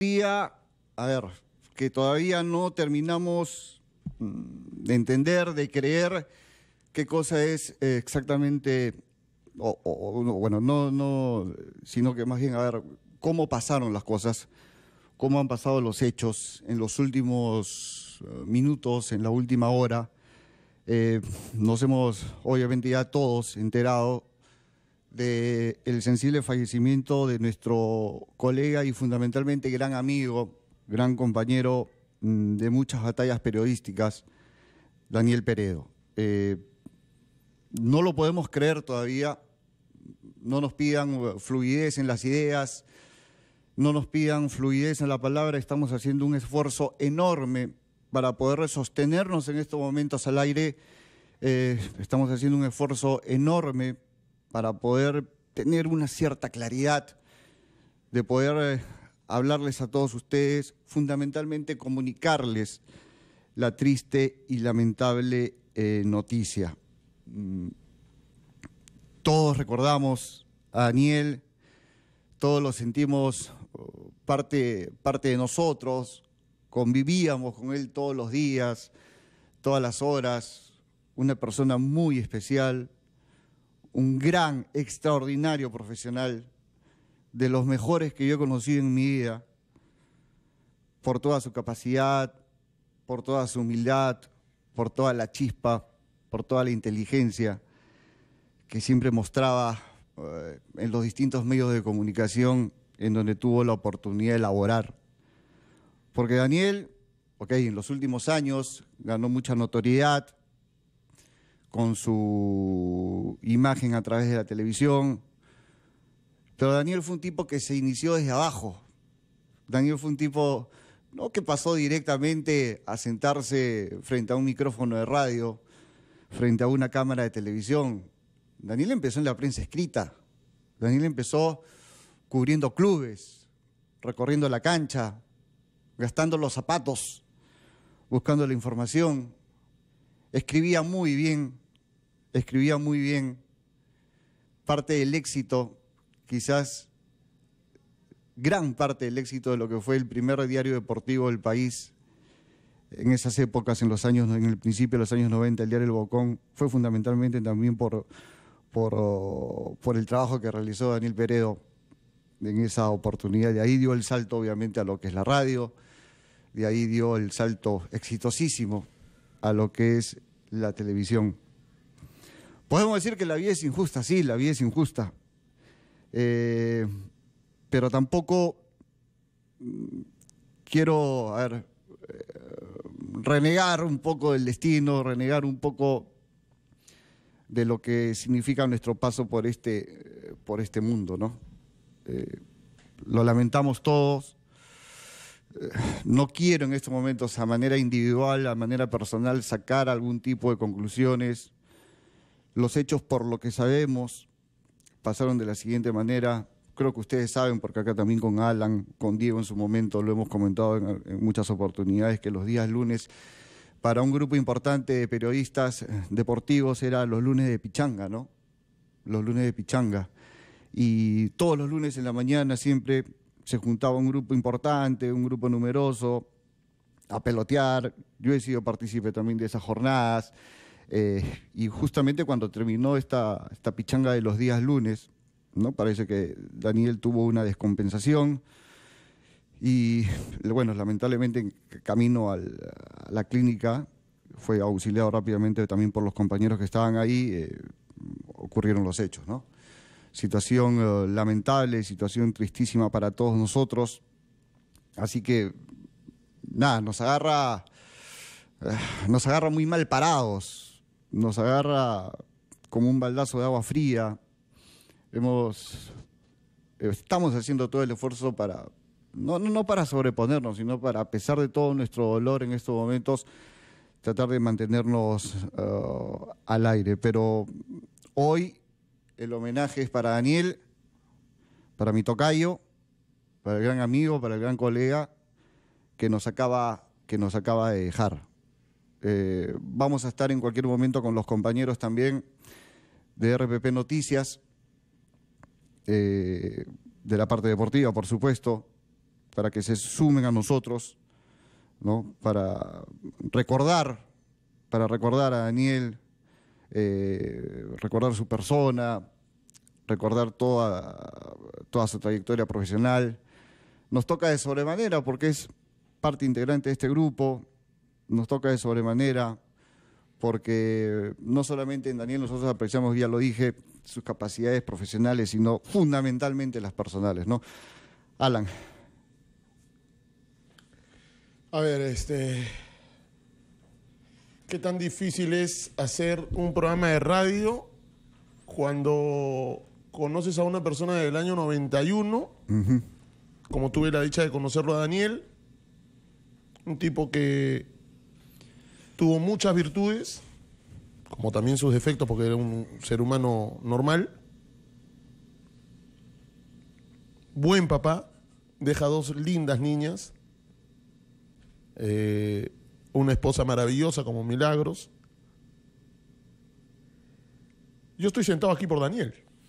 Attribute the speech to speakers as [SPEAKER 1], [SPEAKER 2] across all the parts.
[SPEAKER 1] día, a ver, que todavía no terminamos de entender, de creer qué cosa es exactamente, bueno, no, sino que más bien, a ver, cómo pasaron las cosas, cómo han pasado los hechos en los últimos minutos, en la última hora. Nos hemos, obviamente, ya todos enterado del sensible fallecimiento de nuestro colega y fundamentalmente gran amigo, gran compañero de muchas batallas periodísticas, Daniel Peredo. No lo podemos creer todavía, no nos pidan fluidez en las ideas, no nos pidan fluidez en la palabra, estamos haciendo un esfuerzo enorme para poder sostenernos en estos momentos al aire, estamos haciendo un esfuerzo enorme para poder tener una cierta claridad, de poder hablarles a todos ustedes, fundamentalmente comunicarles la triste y lamentable noticia. Todos recordamos a Daniel, todos lo sentimos parte de nosotros, convivíamos con él todos los días, todas las horas, una persona muy especial, un gran, extraordinario profesional, de los mejores que yo he conocido en mi vida, por toda su capacidad, por toda su humildad, por toda la chispa, por toda la inteligencia que siempre mostraba en los distintos medios de comunicación en donde tuvo la oportunidad de laborar. Porque Daniel, en los últimos años ganó mucha notoriedad con su imagen a través de la televisión, pero Daniel fue un tipo que se inició desde abajo. Daniel fue un tipo, no que pasó directamente a sentarse frente a un micrófono de radio, frente a una cámara de televisión. Daniel empezó en la prensa escrita. Daniel empezó cubriendo clubes, recorriendo la cancha, gastando los zapatos, buscando la información. Escribía muy bien. Parte del éxito, quizás gran parte del éxito de lo que fue el primer diario deportivo del país en esas épocas, en el principio de los años 90, el diario El Bocón, fue fundamentalmente también por el trabajo que realizó Daniel Peredo en esa oportunidad. De ahí dio el salto, obviamente, a lo que es la radio, de ahí dio el salto exitosísimo a lo que es la televisión. Podemos decir que la vida es injusta, sí, la vida es injusta, pero tampoco quiero, renegar un poco del destino, renegar un poco de lo que significa nuestro paso por este mundo, ¿no? Lo lamentamos todos. No quiero en estos momentos, a manera individual, a manera personal, sacar algún tipo de conclusiones. Los hechos, por lo que sabemos, pasaron de la siguiente manera. Creo que ustedes saben, porque acá también con Alan, con Diego en su momento, lo hemos comentado en muchas oportunidades, que los días lunes, para un grupo importante de periodistas deportivos, eran los lunes de pichanga, ¿no? Los lunes de pichanga. Y todos los lunes en la mañana siempre se juntaba un grupo importante, un grupo numeroso, a pelotear. Yo he sido partícipe también de esas jornadas. Y justamente cuando terminó esta pichanga de los días lunes, ¿no? Parece que Daniel tuvo una descompensación y, bueno, lamentablemente en camino a la clínica fue auxiliado rápidamente también por los compañeros que estaban ahí, ocurrieron los hechos, ¿no? Situación lamentable, situación tristísima para todos nosotros. Así que, nada, nos agarra muy mal parados, nos agarra como un baldazo de agua fría. Estamos haciendo todo el esfuerzo para, no para sobreponernos, sino para, a pesar de todo nuestro dolor en estos momentos, tratar de mantenernos al aire. Pero hoy el homenaje es para Daniel, para mi tocayo, para el gran amigo, para el gran colega que nos acaba de dejar. Vamos a estar en cualquier momento con los compañeros también de RPP Noticias, de la parte deportiva, por supuesto, para que se sumen a nosotros, ¿no? Para recordar a Daniel, recordar su persona, recordar toda su trayectoria profesional. Nos toca de sobremanera porque es parte integrante de este grupo, nos toca de sobremanera porque no solamente en Daniel nosotros apreciamos, ya lo dije, sus capacidades profesionales, sino fundamentalmente las personales, ¿no? Alan.
[SPEAKER 2] A ver, ¿qué tan difícil es hacer un programa de radio cuando conoces a una persona del año 91, como tuve la dicha de conocerlo a Daniel, un tipo que tuvo muchas virtudes, como también sus defectos, porque era un ser humano normal, buen papá, deja 2 lindas niñas, una esposa maravillosa como Milagros. Yo estoy sentado aquí por Daniel.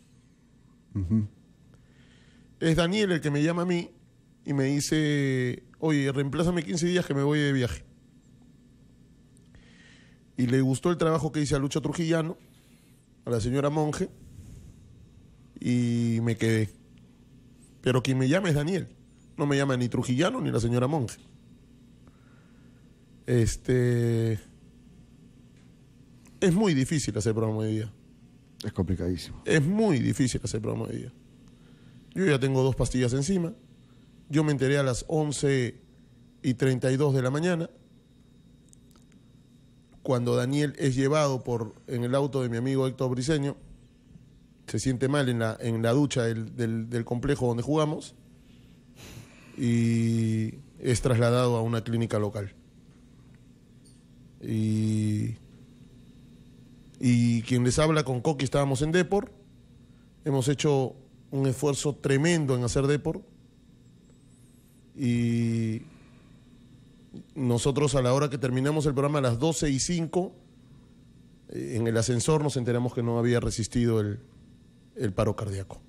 [SPEAKER 2] Es Daniel el que me llama a mí y me dice, oye, reemplázame 15 días que me voy de viaje. Y le gustó el trabajo que hice a Lucho Trujillano, a la señora Monge, y me quedé. Pero quien me llama es Daniel. No me llama ni Trujillano ni la señora Monge. Es muy difícil hacer programa de día.
[SPEAKER 1] Es complicadísimo.
[SPEAKER 2] Es muy difícil hacer programa de día. Yo ya tengo 2 pastillas encima. Yo me enteré a las 11:32 de la mañana, cuando Daniel es llevado en el auto de mi amigo Héctor Briceño. Se siente mal en la ducha del complejo donde jugamos y es trasladado a una clínica local. Y quien les habla, con Coqui, estábamos en Depor. Hemos hecho un esfuerzo tremendo en hacer Depor. Y nosotros, a la hora que terminamos el programa, a las 12:05, en el ascensor nos enteramos que no había resistido el paro cardíaco.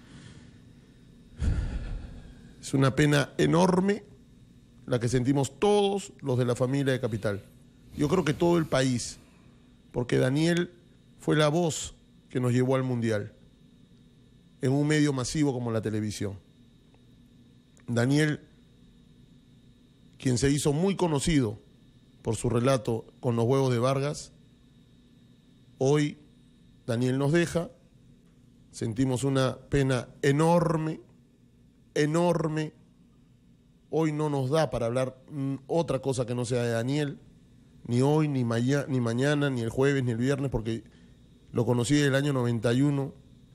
[SPEAKER 2] Es una pena enorme la que sentimos todos los de la familia de Capital. Yo creo que todo el país, porque Daniel fue la voz que nos llevó al Mundial en un medio masivo como la televisión. Daniel, quien se hizo muy conocido por su relato con los huevos de Vargas, hoy Daniel nos deja. Sentimos una pena enorme, enorme. Hoy no nos da para hablar otra cosa que no sea de Daniel, ni hoy, ni mañana, ni el jueves, ni el viernes, porque lo conocí del año 91.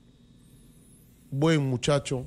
[SPEAKER 2] Buen muchacho.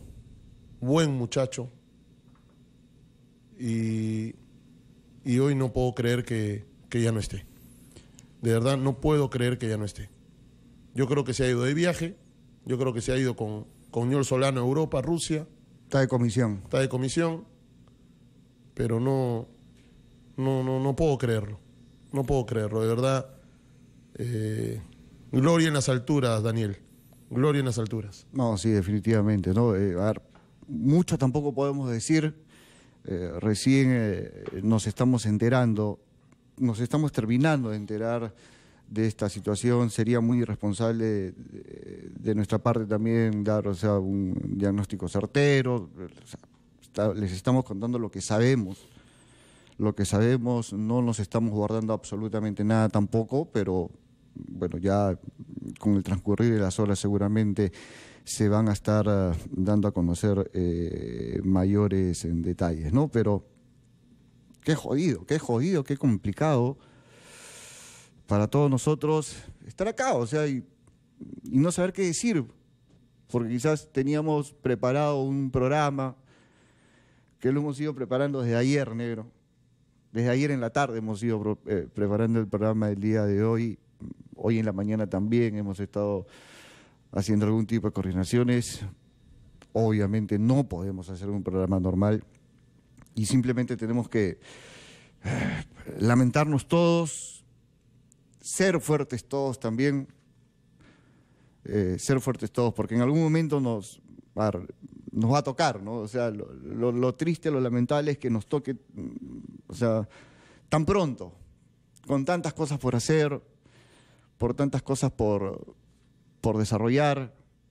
[SPEAKER 2] Y hoy no puedo creer que ya no esté. De verdad, no puedo creer que ya no esté. Yo creo que se ha ido de viaje. Yo creo que se ha ido con Ñol Solano a Europa, Rusia.
[SPEAKER 1] Está de comisión.
[SPEAKER 2] Está de comisión. Pero no puedo creerlo. No puedo creerlo, de verdad. Gloria en las alturas, Daniel. Gloria en las alturas.
[SPEAKER 1] No, sí, definitivamente, ¿no? A ver, mucho tampoco podemos decir. Recién nos estamos enterando, nos estamos terminando de enterar de esta situación. Sería muy irresponsable de nuestra parte también dar, un diagnóstico certero. Les estamos contando lo que sabemos. Lo que sabemos, no nos estamos guardando absolutamente nada tampoco, pero bueno, ya con el transcurrir de las horas seguramente se van a estar dando a conocer mayores en detalles, ¿no? Pero qué jodido, qué complicado para todos nosotros estar acá, y no saber qué decir, porque quizás teníamos preparado un programa que lo hemos ido preparando desde ayer, negro. Desde ayer en la tarde hemos ido preparando el programa del día de hoy. Hoy en la mañana también hemos estado haciendo algún tipo de coordinaciones. Obviamente no podemos hacer un programa normal y simplemente tenemos que lamentarnos todos, ser fuertes todos también, porque en algún momento nos va a tocar, ¿no? O sea, lo triste, lo lamentable es que nos toque, o sea, tan pronto, con tantas cosas por hacer, por tantas cosas por desarrollar,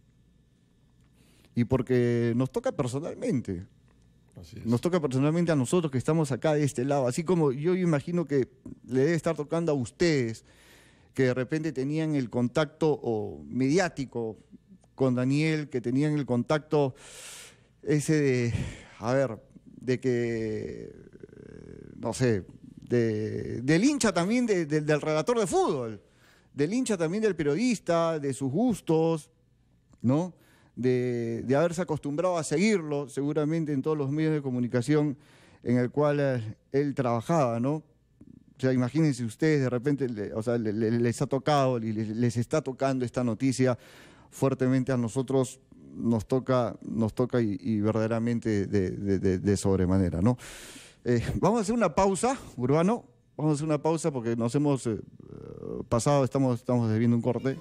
[SPEAKER 1] y porque nos toca personalmente.
[SPEAKER 2] Así es.
[SPEAKER 1] Nos toca personalmente a nosotros que estamos acá de este lado, así como yo imagino que le debe estar tocando a ustedes, que de repente tenían el contacto mediático con Daniel, que tenían el contacto ese de que, no sé, del hincha también, del relator de fútbol, del hincha también del periodista, de sus gustos, ¿no? De haberse acostumbrado a seguirlo, seguramente en todos los medios de comunicación en el cual él trabajaba, ¿no? O sea, imagínense ustedes, de repente, les ha tocado, les está tocando esta noticia fuertemente a nosotros, nos toca y verdaderamente de sobremanera, ¿no? Vamos a hacer una pausa, Urbano, vamos a hacer una pausa porque nos hemos pasado, estamos debiendo un corte.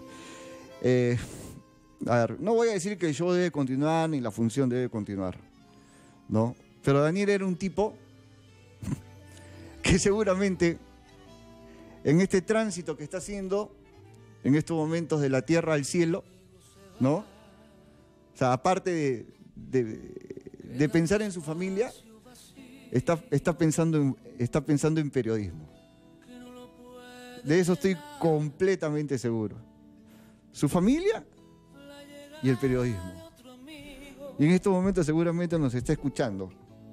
[SPEAKER 1] A ver, no voy a decir que el show debe continuar ni la función debe continuar, ¿no? Pero Daniel era un tipo que seguramente en este tránsito que está haciendo, en estos momentos de la tierra al cielo, ¿no? O sea, aparte de pensar en su familia, está pensando en periodismo. De eso estoy completamente seguro. Su familia y el periodismo. Y en estos momentos seguramente nos está escuchando.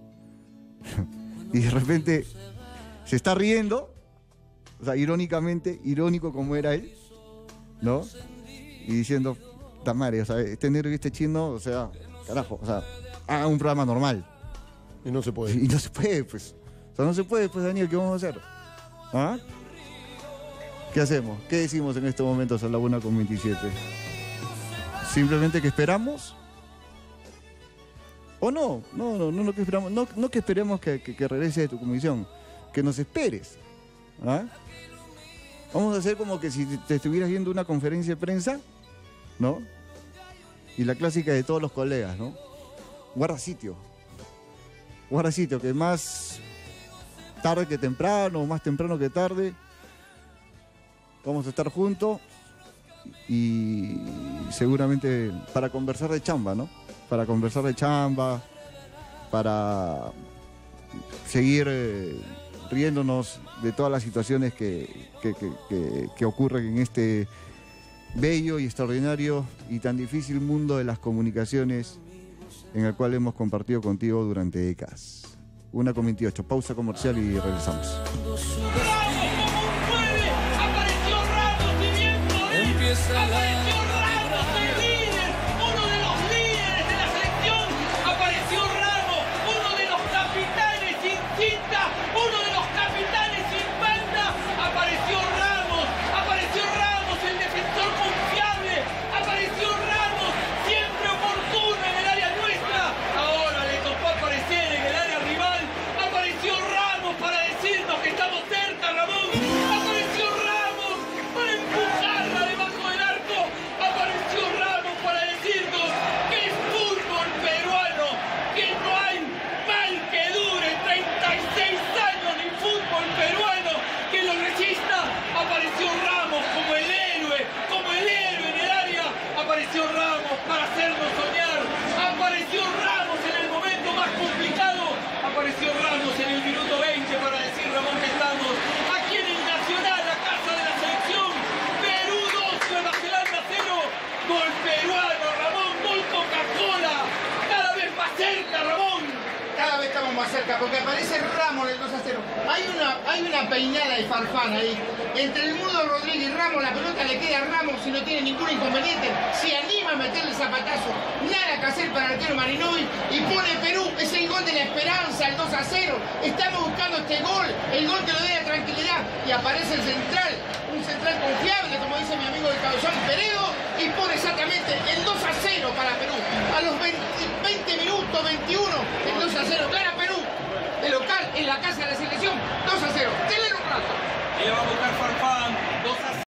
[SPEAKER 1] Y de repente se está riendo, o sea, irónico como era él, ¿no? Y diciendo, tamare, o sea, este negro y este chino, o sea, carajo, o sea, haga un programa normal.
[SPEAKER 2] Y no se puede.
[SPEAKER 1] Y no se puede, pues. O sea, no se puede, pues, Daniel, ¿qué vamos a hacer? ¿Ah? ¿Qué hacemos? ¿Qué decimos en estos momentos a la 1:27? Simplemente que esperamos. O no que esperamos, no que esperemos que regrese de tu comisión, que nos esperes. ¿Ah? Vamos a hacer como que si te estuvieras viendo una conferencia de prensa, ¿no? Y la clásica de todos los colegas, ¿no? Guarda sitio, que más tarde que temprano, o más temprano que tarde, vamos a estar juntos. Y seguramente para conversar de chamba, ¿no? Para conversar de chamba, para seguir riéndonos de todas las situaciones que ocurren en este bello y extraordinario y tan difícil mundo de las comunicaciones en el cual hemos compartido contigo durante décadas. 1:28, pausa comercial y regresamos.
[SPEAKER 3] Apareció Ramos, el líder, uno de los líderes de la selección. Apareció Ramos, uno de los capitanes sin cinta, uno de los capitanes sin banda. Apareció Ramos, el defensor confiable. Apareció Ramos, siempre oportuno en el área nuestra. Ahora le tocó aparecer en el área rival. Apareció Ramos para decirnos que estamos cerca, Ramón. Apareció Ramos para empujarla debajo del arco. Apareció Ramos para decirnos que es fútbol peruano, que no hay mal que dure 36 años de fútbol peruano que lo resista. Apareció Ramos como el héroe en el área. Apareció Ramos para hacernos soñar. Apareció Ramos en el momento más complicado. Apareció Ramos en el minuto 20 para decir, Ramón, que estamos aquí en el Nacional, la casa de la selección. Perú 2, Nueva Zelanda 0. Gol peruano, Ramón, gol Coca-Cola. Cada vez más cerca, Ramón.
[SPEAKER 4] Cada vez estamos más cerca, porque aparece Ramos en el 2-0. Hay una peinada de Farfán ahí. Entre el Mudo Rodríguez y Ramos, la pelota le queda a Ramos y no tiene ningún inconveniente. Se anima a meterle el zapatazo. Nada que hacer para el arquero Marinovi. Y pone Perú, es el gol de la esperanza, el 2-0. Estamos buscando este gol, el gol que nos dé la tranquilidad. Y aparece el central, un central confiable, como dice mi amigo del Cabezón Peredo, y pone exactamente el 2-0 para Perú. A los 20 minutos, 21, el 2-0. Gana Perú, de local, en la casa de la selección, 2-0. Denle un rato.
[SPEAKER 3] Y le va a buscar Farfán, 2-0.